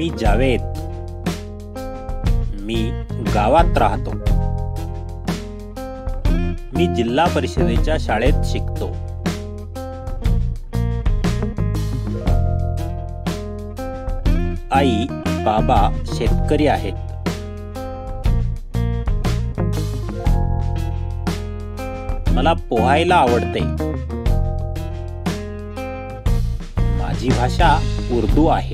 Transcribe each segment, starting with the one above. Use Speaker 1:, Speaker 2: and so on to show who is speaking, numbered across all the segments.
Speaker 1: मी जावेद. मी गावात राहतो. मी जिल्हा परिषदेच्या शाळेत शिकतो. आई बाबा शेतकरी आहेत. मला पोहायला आवडते. माझी भाषा उर्दू आहे.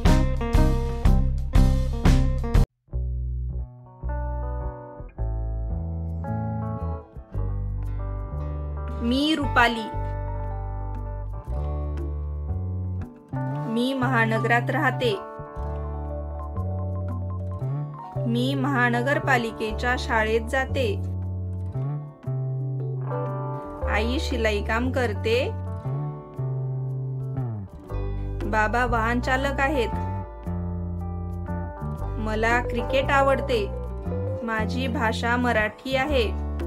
Speaker 2: मी रुपाली. मी महानगरात राहते. मी महानगरपालिकेच्या शाळेत जाते. आई शिलाई काम करते. बाबा वाहन चालक आहेत. मला क्रिकेट आवडते. माझी भाषा मराठी आहे.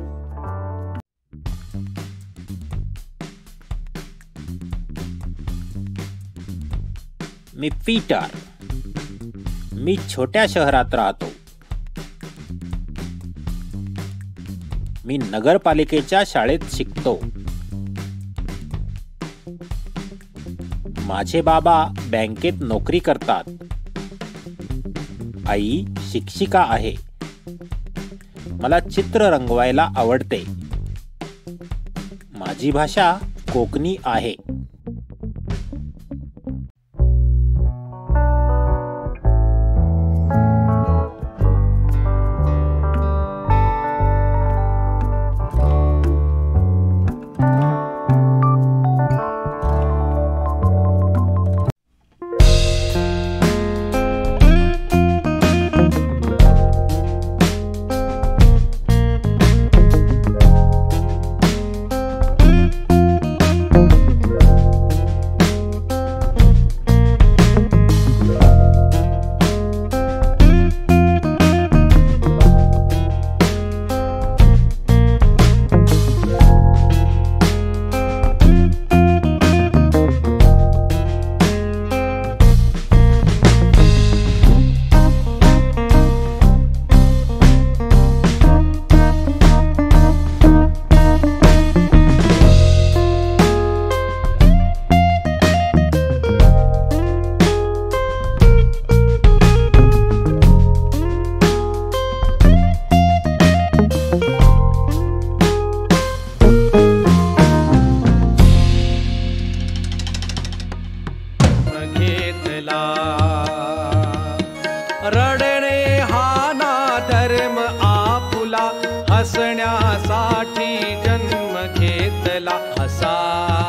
Speaker 1: मी पीटर. मी छोट्या शहरात राहतो. मी नगरपालिकेच्या शाळेत शिकतो. माझे बाबा बँकेत नोकरी करतात. आई शिक्षिका आहे. मला चित्र रंगवायला आवडते. माझी भाषा कोकणी आहे.
Speaker 3: रडणे हा ना धर्म आपुला, हसण्यासाठी जन्म घेतला. हसा